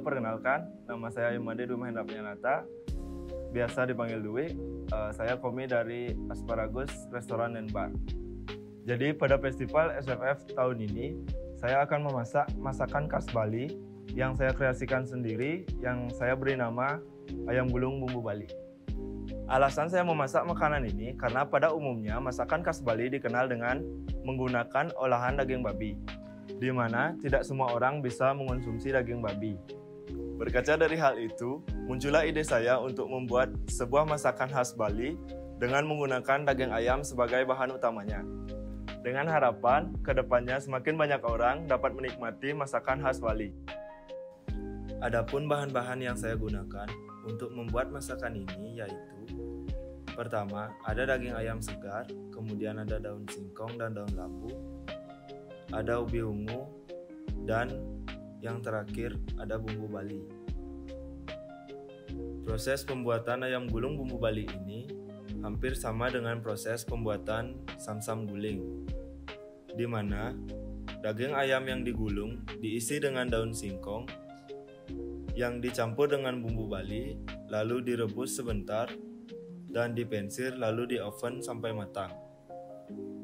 perkenalkan, nama saya Imade Dwi Mahendra Pranata, biasa dipanggil Dwi. Saya komi dari Asparagus Restoran dan Bar. Jadi pada festival SFF tahun ini, saya akan memasak masakan khas Bali yang saya kreasikan sendiri, yang saya beri nama ayam gulung bumbu Bali. Alasan saya memasak makanan ini karena pada umumnya masakan khas Bali dikenal dengan menggunakan olahan daging babi, di mana tidak semua orang bisa mengonsumsi daging babi. Berkaca dari hal itu, muncullah ide saya untuk membuat sebuah masakan khas Bali dengan menggunakan daging ayam sebagai bahan utamanya. Dengan harapan, kedepannya semakin banyak orang dapat menikmati masakan khas Bali. Adapun bahan-bahan yang saya gunakan untuk membuat masakan ini yaitu: pertama, ada daging ayam segar, kemudian ada daun singkong dan daun labu, ada ubi ungu, dan yang terakhir ada bumbu Bali. Proses pembuatan ayam gulung bumbu Bali ini hampir sama dengan proses pembuatan samsam guling, di mana daging ayam yang digulung diisi dengan daun singkong yang dicampur dengan bumbu Bali, lalu direbus sebentar dan dipensir lalu di oven sampai matang.